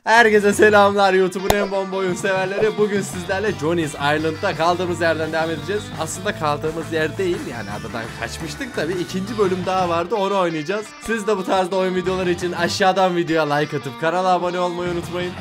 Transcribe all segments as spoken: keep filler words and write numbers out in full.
Herkese selamlar YouTube'un en bomba oyun severleri. Bugün sizlerle Johnny's Island'da kaldığımız yerden devam edeceğiz. Aslında kaldığımız yer değil, yani adadan kaçmıştık tabi. İkinci bölüm daha vardı, onu oynayacağız. Siz de bu tarzda oyun videoları için aşağıdan videoya like atıp kanala abone olmayı unutmayın.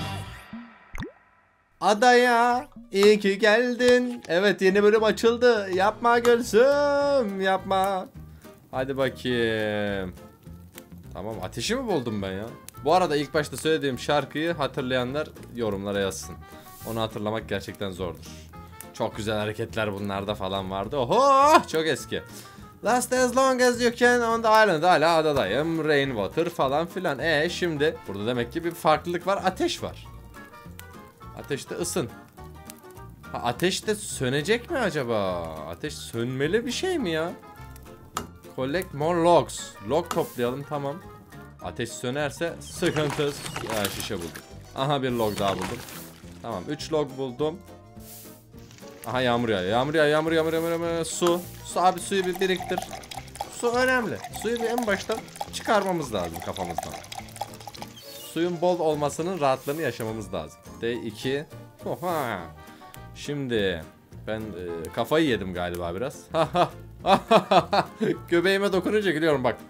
Adaya iyi ki geldin. Evet, yeni bölüm açıldı. Yapma Gülsüm, yapma. Hadi bakayım. Tamam, ateşi mi buldum ben ya? Bu arada ilk başta söylediğim şarkıyı hatırlayanlar yorumlara yazsın. Onu hatırlamak gerçekten zordur. Çok güzel hareketler bunlarda falan vardı. Oho, çok eski. Last as long as you can on the island. Hala adadayım. Rainwater falan filan. E şimdi burada demek ki bir farklılık var. Ateş var. Ateşte ısın. Ha, ateş de sönecek mi acaba? Ateş sönmeli bir şey mi ya? Collect more logs. Log toplayalım, tamam. Ateş sönerse sıkıntı. Ya, şişe buldum. Aha, bir log daha buldum. Tamam, üç log buldum. Aha, yağmur yağıyor. Yağmur yağıyor. Yağmur yağmur yağmur yağmur. Su. Su abi, suyu bir biriktir. Su önemli. Suyu bir en baştan çıkarmamız lazım kafamızdan. Suyun bol olmasının rahatlığını yaşamamız lazım. D iki. Oha. Şimdi ben e, kafayı yedim galiba biraz. Göbeğime dokununca gülüyorum bak.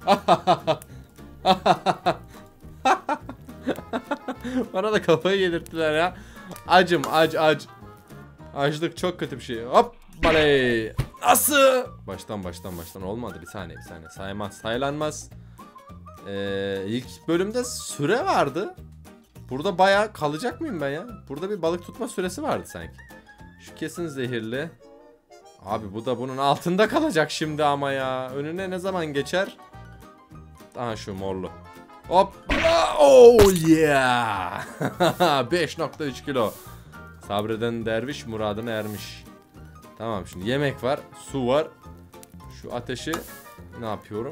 Bana da kafayı yedirttiler ya. Acım, ac ac. Açlık çok kötü bir şey. Hop baley. Nasıl? Baştan baştan baştan olmadı, bir saniye bir saniye. Saymaz, saylanmaz. Ee, ilk bölümde süre vardı. Burada bayağı kalacak mıyım ben ya? Burada bir balık tutma süresi vardı sanki. Şu kesin zehirli. Abi bu da bunun altında kalacak şimdi ama ya. Önüne ne zaman geçer? Aha, şu morlu. Hop. Oh yeah. beş nokta üç kilo. Sabreden derviş muradına ermiş. Tamam, şimdi yemek var, su var. Şu ateşi ne yapıyorum?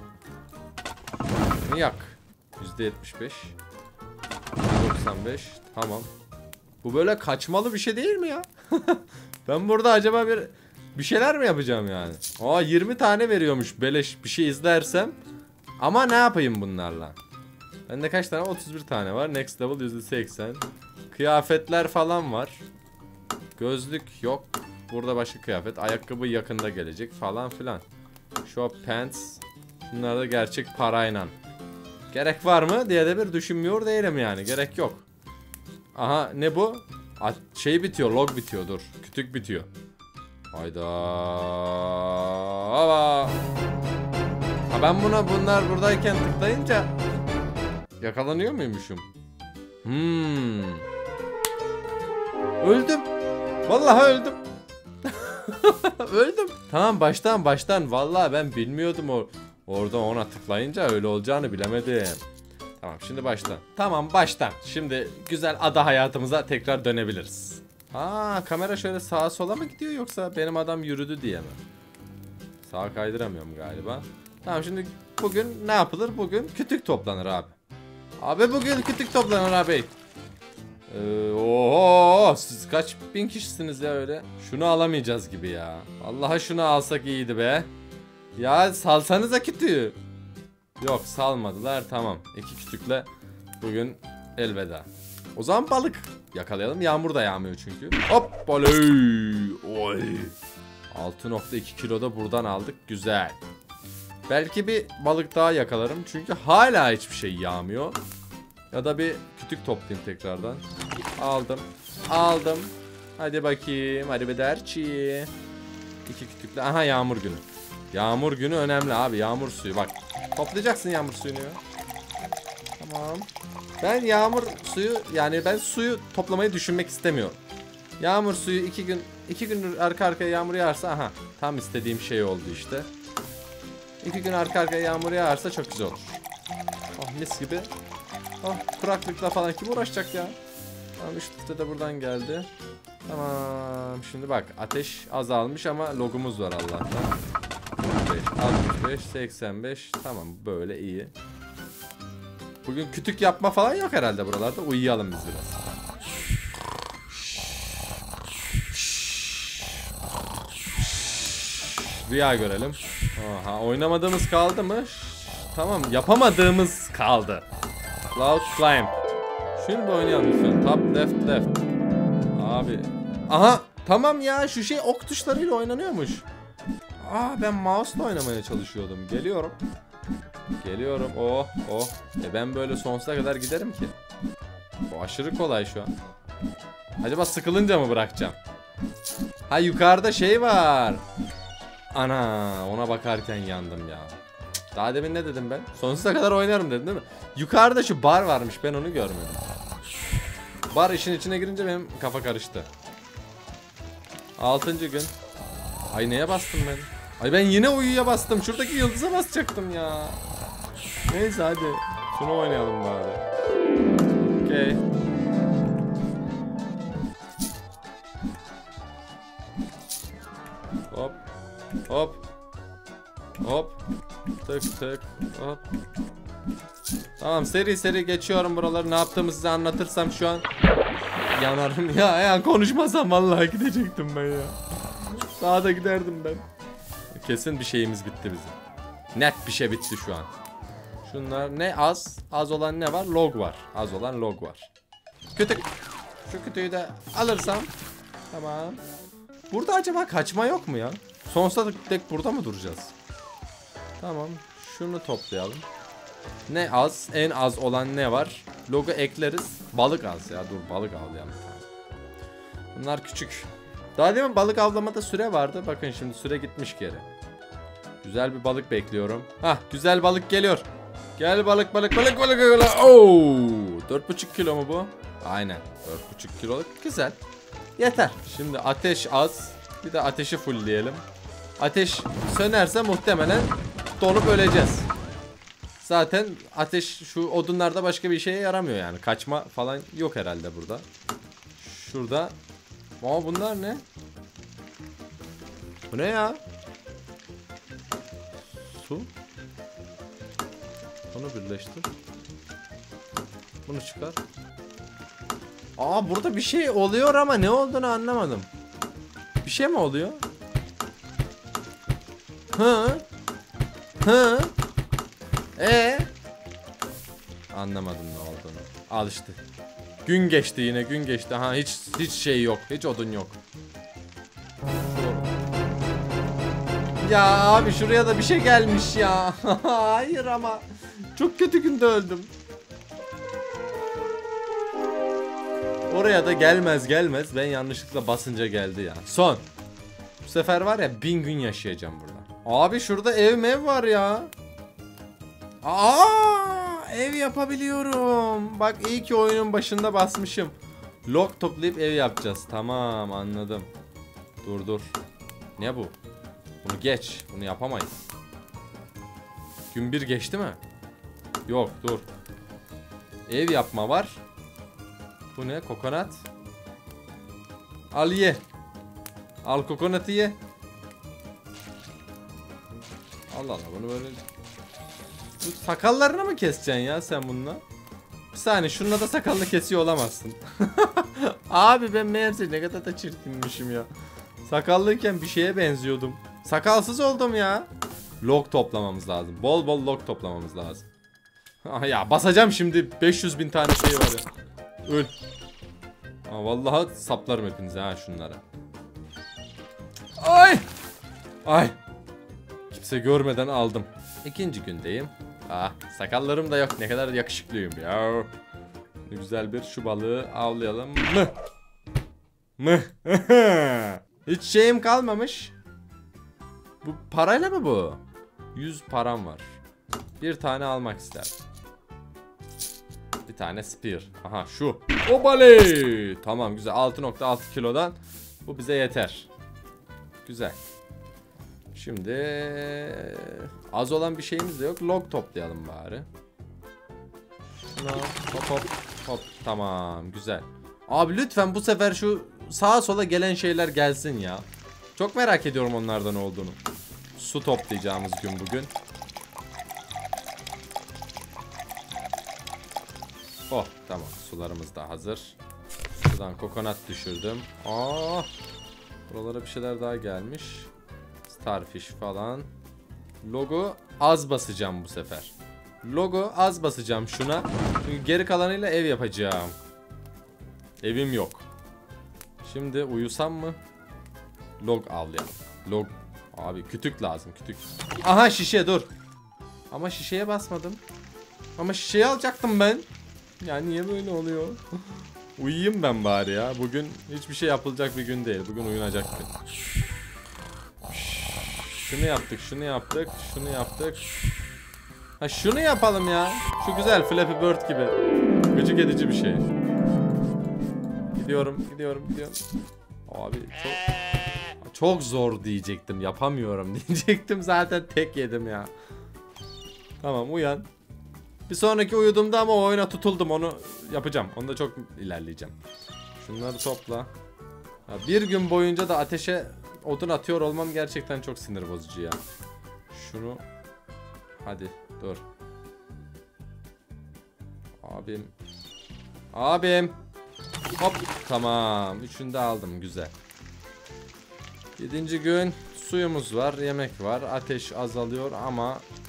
Yak. yüzde yetmiş beş. doksan beş. Tamam. Bu böyle kaçmalı bir şey değil mi ya? Ben burada acaba bir bir şeyler mi yapacağım yani? Aa, yirmi tane veriyormuş beleş bir şey izlersem. Ama ne yapayım bunlarla? Bende kaç tane? otuz bir tane var. Next level yüzde seksen. Kıyafetler falan var. Gözlük yok. Burada başka kıyafet. Ayakkabı yakında gelecek falan filan. Shop pants. Bunlar da gerçek parayla. Gerek var mı diye de bir düşünmüyor değilim yani. Gerek yok. Aha, ne bu? A şey bitiyor. Log bitiyor. Dur. Kütük bitiyor. Hayda. Ava. Ha, ben buna bunlar buradayken tıklayınca yakalanıyor muymuşum? Hmm. Öldüm. Vallahi öldüm. Öldüm. Tamam, baştan baştan. Vallahi ben bilmiyordum o orada ona tıklayınca öyle olacağını bilemedim. Tamam, şimdi baştan. Tamam, baştan. Şimdi güzel ada hayatımıza tekrar dönebiliriz. Aa, kamera şöyle sağa sola mı gidiyor yoksa benim adam yürüdü diye mi? Sağa kaydıramıyorum galiba. Tamam, şimdi bugün ne yapılır? Bugün kütük toplanır abi. Abi bugün kütük toplanır abi. Ee, oho, siz kaç bin kişisiniz ya öyle? Şunu alamayacağız gibi ya. Vallahi şunu alsak iyiydi be. Ya salsanıza kütüğü. Yok, salmadılar, tamam. İki kütükle bugün elveda. O zaman balık yakalayalım. Yağmur da yağmıyor çünkü. Hop baley. Oy. altı nokta iki kilo da buradan aldık. Güzel. Belki bir balık daha yakalarım. Çünkü hala hiçbir şey yağmıyor. Ya da bir kütük toplayayım tekrardan. Aldım. Aldım. Hadi bakayım. Hadi bir derçi. İki kütükle. Aha, yağmur günü. Yağmur günü önemli abi. Yağmur suyu. Bak. Toplayacaksın yağmur suyunu. Tamam. Ben yağmur suyu, yani ben suyu toplamayı düşünmek istemiyorum. Yağmur suyu iki gün iki gün arka arkaya yağmur yağarsa, aha, tam istediğim şey oldu işte. İki gün arka arkaya yağmur yağarsa çok güzel olur. Oh, mis gibi. Oh, kuraklıkla falan kim uğraşacak ya? Tamam, üç litre de buradan geldi. Tamam, şimdi bak, ateş azalmış ama logumuz var Allah'tan. altmış beş, seksen beş, tamam, böyle iyi. Bugün kütük yapma falan yok herhalde buralarda. Uyuyalım biz biraz. Rüya görelim. Aha, oynamadığımız kaldı mı? Tamam, yapamadığımız kaldı. Cloud Climb. Şunu bir oynayalım lütfen. Top left left. Abi. Aha. Tamam ya, şu şey ok tuşlarıyla oynanıyormuş. Aa, ben mouse'la oynamaya çalışıyordum. Geliyorum. Geliyorum. Oh oh. E ben böyle sonsuza kadar giderim ki. Bu aşırı kolay şu an. Acaba sıkılınca mı bırakacağım? Ha, yukarıda şey var. Ana, ona bakarken yandım ya. Daha demin ne dedim ben? Sonsuza kadar oynarım dedim değil mi? Yukarıda şu bar varmış, ben onu görmedim. Bar işin içine girince benim kafa karıştı. Altıncı gün. Ay, neye bastım ben? Ay, ben yine uyuya bastım. Şuradaki yıldıza basacaktım ya. Neyse hadi. Şunu oynayalım bari. Okey. Hop. Hop. Hop. Tık tık. Hop. Tamam, seri seri geçiyorum buraları. Ne yaptığımı size anlatırsam şu an yanarım ya. Ya konuşmasam vallahi gidecektim ben ya. Daha da giderdim ben. Kesin bir şeyimiz bitti bizim. Net bir şey bitti şu an. Şunlar ne az? Az olan ne var? Log var. Az olan log var. Kütük. Şu kütüğü de alırsam. Tamam. Burada acaba kaçma yok mu ya? Sonsuza dek burada mı duracağız? Tamam. Şunu toplayalım. Ne az? En az olan ne var? Logo ekleriz. Balık az ya. Dur, balık avlayalım. Bunlar küçük. Daha demin balık avlamada süre vardı. Bakın şimdi süre gitmiş geri. Güzel bir balık bekliyorum. Hah, güzel balık geliyor. Gel balık balık balık balık balık. Oo! dört buçuk kilo mu bu? Aynen. dört buçuk kiloluk. Güzel. Yeter. Şimdi ateş az. Bir de ateşi fullleyelim. Ateş sönerse muhtemelen donup öleceğiz. Zaten ateş şu odunlarda başka bir şeye yaramıyor yani. Kaçma falan yok herhalde burada. Şurada. Ama bunlar ne? Bu ne ya? Su. Bunu birleştir. Bunu çıkar. Aa, burada bir şey oluyor ama ne olduğunu anlamadım. Bir şey mi oluyor? Hı? Hı? E? Anlamadım ne olduğunu. Al işte. Gün geçti yine, gün geçti. Ha, hiç hiç şey yok. Hiç odun yok. Ya abi, şuraya da bir şey gelmiş ya. Hayır ama. Çok kötü günde öldüm. Oraya da gelmez gelmez ben yanlışlıkla basınca geldi ya. Son. Bu sefer var ya, bin gün yaşayacağım burada. Abi şurada ev mev var ya. Aa, ev yapabiliyorum. Bak, iyi ki oyunun başında basmışım. Log toplayıp ev yapacağız. Tamam, anladım. Dur dur. Ne bu? Bunu geç. Bunu yapamayız. Gün bir geçti mi? Yok, dur. Ev yapma var. Bu ne? Kokonat. Al ye. Al kokonatı ye. Allah Allah, bunu böyle... Bu sakallarını mı keseceksin ya sen bununla? Bir saniye, şununla da sakalını kesiyor olamazsın. Abi ben meğerse ne kadar da çirkinmişim ya. Sakallıyken bir şeye benziyordum. Sakalsız oldum ya. Log toplamamız lazım. Bol bol log toplamamız lazım. Ya basacağım şimdi, beş yüz bin tane şey var ya. Öl. Aa, vallahi saplarım hepinize ha şunlara. Ay! Ay! Kimse görmeden aldım. İkinci gündeyim. Ah, sakallarım da yok. Ne kadar yakışıklıyım ya. Ne güzel bir şu balığı avlayalım mı? Mı? Hiç şeyim kalmamış. Bu parayla mı bu? yüz param var. Bir tane almak isterim. Bir tane spear. Aha şu. Obale. Tamam, güzel. altı nokta altı kilodan bu bize yeter. Güzel. Şimdi az olan bir şeyimiz de yok. Log toplayalım bari. Şuna hop hop hop. Tamam, güzel. Abi lütfen bu sefer şu sağa sola gelen şeyler gelsin ya. Çok merak ediyorum onlardan olduğunu. Su toplayacağımız gün bugün. Oh, tamam, sularımız da hazır. Şuradan kokonat düşürdüm. Aa, buralara bir şeyler daha gelmiş. Starfish falan. Logo az basacağım bu sefer. Logo az basacağım şuna. Çünkü geri kalanıyla ev yapacağım. Evim yok. Şimdi uyusam mı? Log avlayalım. Log. Abi kütük lazım, kütük. Aha şişe, dur. Ama şişeye basmadım. Ama şişeyi alacaktım ben. Yani niye böyle oluyor? Uyuyayım ben bari ya. Bugün hiçbir şey yapılacak bir gün değil. Bugün uyunacak gün. Şunu yaptık, şunu yaptık, şunu yaptık. Ha şunu yapalım ya. Şu güzel Flappy Bird gibi. Gıcık edici bir şey. Gidiyorum, gidiyorum, gidiyorum. Abi çok çok zor diyecektim. Yapamıyorum diyecektim. Zaten tek yedim ya. Tamam, uyan. Bir sonraki uyuduğumda ama o oyuna tutuldum. Onu yapacağım. Onda çok ilerleyeceğim. Şunları topla. Ya bir gün boyunca da ateşe odun atıyor olmam gerçekten çok sinir bozucu ya. Şunu. Hadi dur. Abim. Abim. Hop. Tamam. Üçünü de aldım. Güzel. Yedinci gün suyumuz var. Yemek var. Ateş azalıyor ama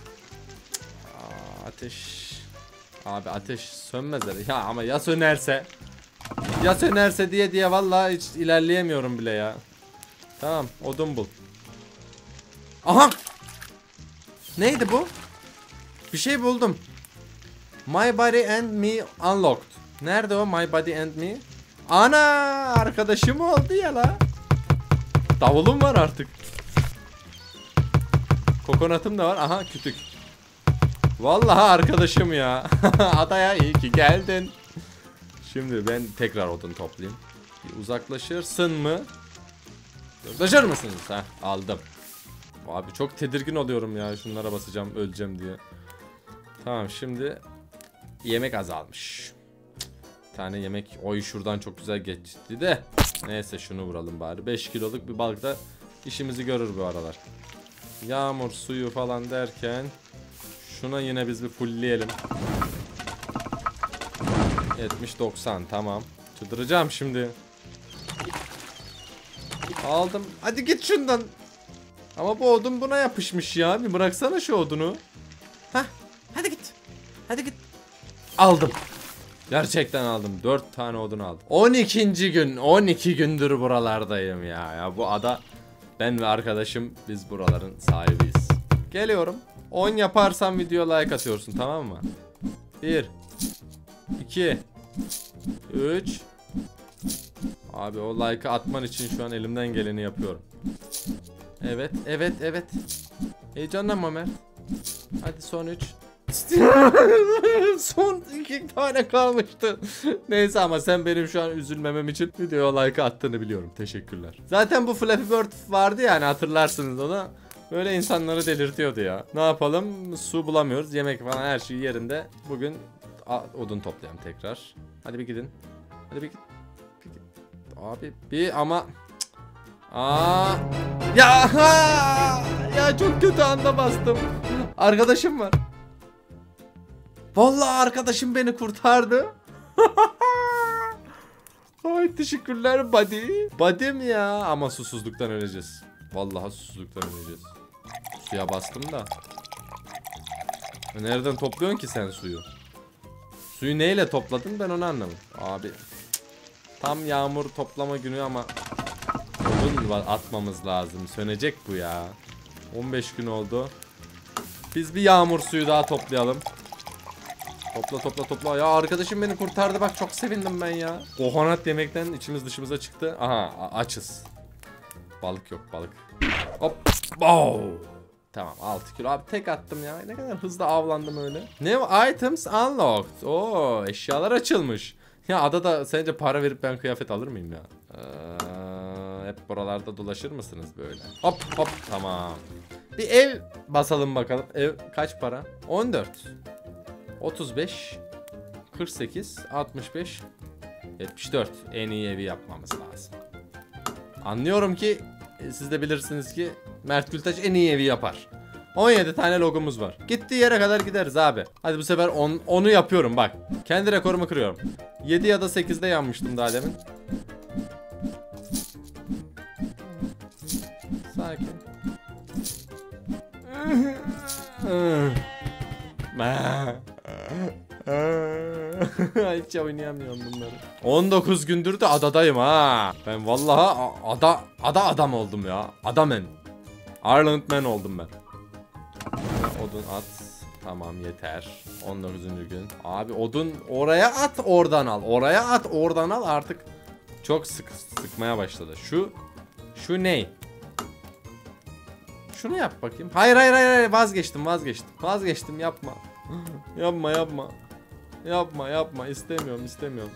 Aa, ateş. Abi ateş sönmez herhalde. Ya ama ya sönerse. Ya sönerse diye diye vallahi hiç ilerleyemiyorum bile ya. Tamam, odun bul. Aha! Neydi bu? Bir şey buldum. My body and me unlocked. Nerede o my body and me? Ana! Arkadaşım oldu ya la. Davulum var artık. Kokonatım da var. Aha kütük. Vallahi arkadaşım ya. Adaya iyi ki geldin. Şimdi ben tekrar odun toplayayım. Bir uzaklaşırsın mı? Uzaklaşır mısınız? Ha, aldım. Abi çok tedirgin oluyorum ya. Şunlara basacağım, öleceğim diye. Tamam, şimdi yemek azalmış. Bir tane yemek. Oy, şuradan çok güzel geçti de. Neyse şunu vuralım bari. beş kiloluk bir balık da işimizi görür bu aralar. Yağmur suyu falan derken şuna yine biz bir fullleyelim. yetmiş doksan, tamam. Çıldıracağım şimdi. Aldım. Hadi git şundan. Ama bu odun buna yapışmış ya. Bir bıraksana şu odunu. Hah. Hadi git. Hadi git. Aldım. Gerçekten aldım. dört tane odun aldım. on ikinci gün. on iki gündür buralardayım ya. Ya bu ada, ben ve arkadaşım, biz buraların sahibiyiz. Geliyorum. on yaparsam video like atıyorsun, tamam mı? bir iki üç. Abi o like'ı atman için şu an elimden geleni yapıyorum. Evet, evet, evet. Heyecanlanma Mert. Hadi son üç. Son iki tane kalmıştı. Neyse ama sen benim şu an üzülmemem için videoya like attığını biliyorum. Teşekkürler. Zaten bu Flappy Bird vardı yani, hatırlarsınız onu. Böyle insanları delirtiyordu ya. Ne yapalım? Su bulamıyoruz. Yemek falan her şey yerinde. Bugün odun toplayalım tekrar. Hadi bir gidin. Hadi bir git. Bir git. Abi bir ama Aa! Ya ha! Ya çok kötü anda bastım. Arkadaşım var. Vallahi arkadaşım beni kurtardı. Ay teşekkürler buddy. Buddy'm ya, ama susuzluktan öleceğiz. Vallahi susuzluktan öleceğiz. Suya bastım da. Nereden topluyorsun ki sen suyu? Suyu neyle topladın, ben onu anlamadım. Abi tam yağmur toplama günü ama odun atmamız lazım. Sönecek bu ya. on beş gün oldu. Biz bir yağmur suyu daha toplayalım. Topla topla topla. Ya arkadaşım beni kurtardı bak, çok sevindim ben ya. Kokonat yemekten içimiz dışımıza çıktı. Aha, açız. Balık yok, balık. Hop. Wow. Tamam, altı kilo. Abi tek attım ya. Ne kadar hızlı avlandım öyle. New items unlocked. Oo, eşyalar açılmış. Ya adada sence para verip ben kıyafet alır mıyım ya? Ee, hep buralarda dolaşır mısınız böyle? Hop hop, tamam. Bir ev basalım bakalım. Ev kaç para? on dört. otuz beş. kırk sekiz. altmış beş. yetmiş dört. En iyi evi yapmamız lazım. Anlıyorum ki siz de bilirsiniz ki Mert Gültaş en iyi evi yapar. on yedi tane logomuz var. Gittiği yere kadar gideriz abi. Hadi bu sefer onu yapıyorum bak. Kendi rekorumu kırıyorum. yedi ya da sekizde yanmıştım daha demin. Sakin. Hiç oynayamıyorum bunları. on dokuz gündür de adadayım ha. Ben vallahi ada ada adam oldum ya. Adamen. Ireland Man oldum ben. Odun at. Tamam yeter. on dokuzuncu gün. Abi odun oraya at, oradan al. Oraya at, oradan al. Artık çok sık sıkmaya başladı. Şu şu ne? Şunu yap bakayım. Hayır hayır hayır, hayır. vazgeçtim vazgeçtim. Vazgeçtim, yapma. yapma yapma. Yapma yapma, istemiyorum istemiyorum.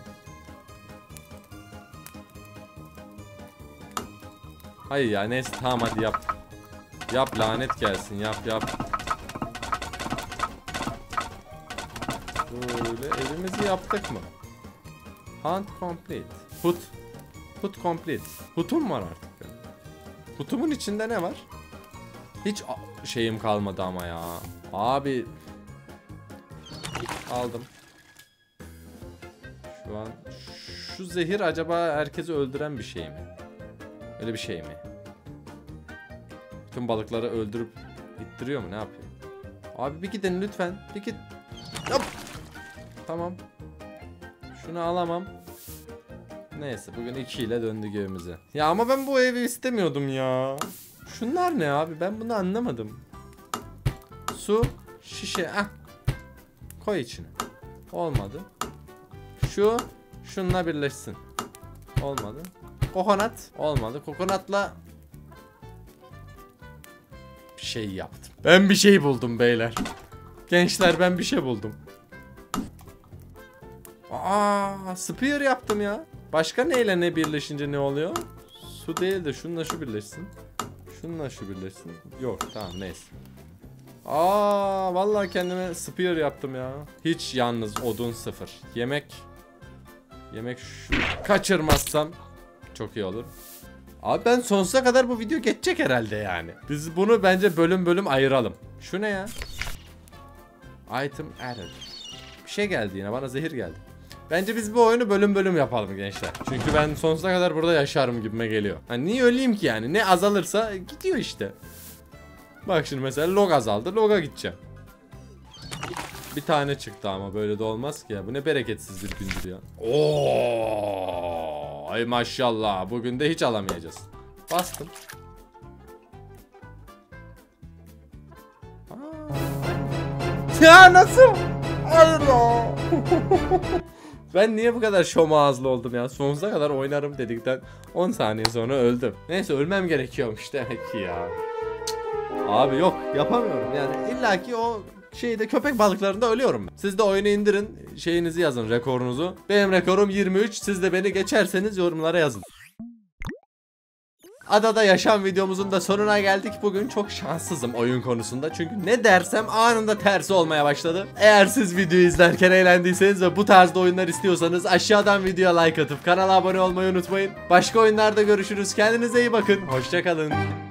Hayır ya, neyse tamam hadi yap. Yap, lanet gelsin, yap yap. Böyle evimizi yaptık mı? Hunt complete. Hut. Hut complete. Hutum var artık benim. Hutumun içinde ne var? Hiç şeyim kalmadı ama ya. Abi. Aldım. Şu an şu zehir acaba herkesi öldüren bir şey mi? Öyle bir şey mi? Tüm balıkları öldürüp ittiriyor mu? Ne yapıyor? Abi bir gidin lütfen. Bir git. Hop. Tamam. Şunu alamam. Neyse bugün iki ile döndük evimize. Ya ama ben bu evi istemiyordum ya. Şunlar ne abi? Ben bunu anlamadım. Su, şişe. Ah. Koy içine. Olmadı. Şu şununla birleşsin. Olmadı. Kokonat. Olmadı. Kokonatla bir şey yaptım. Ben bir şey buldum beyler. Gençler, ben bir şey buldum. Aa, spear yaptım ya. Başka neyle ne birleşince ne oluyor? Su değil de şununla şu birleşsin. Şununla şu birleşsin. Yok tamam, neyse. Aa, vallahi kendime spear yaptım ya. Hiç yalnız odun sıfır. Yemek. Yemek şu... kaçırmazsam çok iyi olur. Abi ben sonsuza kadar bu video geçecek herhalde yani. Biz bunu bence bölüm bölüm ayıralım. Şu ne ya? Item added. Bir şey geldi yine, bana zehir geldi. Bence biz bu oyunu bölüm bölüm yapalım gençler. Çünkü ben sonsuza kadar burada yaşarım gibime geliyor. Hani niye öleyim ki yani? Ne azalırsa gidiyor işte. Bak şimdi mesela log azaldı. Log'a gideceğim. Bir tane çıktı ama böyle de olmaz ki ya. Bu ne bereketsiz bir gündür ya. Oo, ay maşallah. Bugün de hiç alamayacağız. Bastım. Aa. Ya nasıl? Allah. Ben niye bu kadar şom ağızlı oldum ya? Sonsuza kadar oynarım dedikten on saniye sonra öldüm. Neyse ölmem gerekiyormuş demek ki ya. Abi yok, yapamıyorum yani, illaki o şeyde köpek balıklarında ölüyorum ben. Siz de oyunu indirin, şeyinizi yazın, rekorunuzu. Benim rekorum yirmi üç, siz de beni geçerseniz yorumlara yazın. Adada yaşam videomuzun da sonuna geldik. Bugün çok şanssızım oyun konusunda. Çünkü ne dersem anında tersi olmaya başladı. Eğer siz videoyu izlerken eğlendiyseniz ve bu tarzda oyunlar istiyorsanız aşağıdan videoya like atıp kanala abone olmayı unutmayın. Başka oyunlarda görüşürüz. Kendinize iyi bakın. Hoşça kalın.